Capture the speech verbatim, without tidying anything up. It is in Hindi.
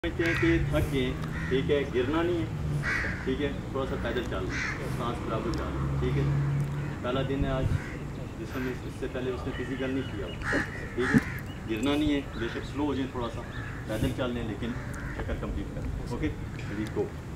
समझते हैं कि थक गए, ठीक है, गिरना नहीं है, ठीक है, थोड़ा सा पैदल चल, सांस बराबर चल, ठीक है। पहला दिन है आज, जिसमें इससे पहले उसने फिजिकल नहीं किया, ठीक है। गिरना नहीं है, बेशक स्लो हो जाए, थोड़ा सा पैदल चल लें, लेकिन चक्कर कंप्लीट करें। ओके, गो।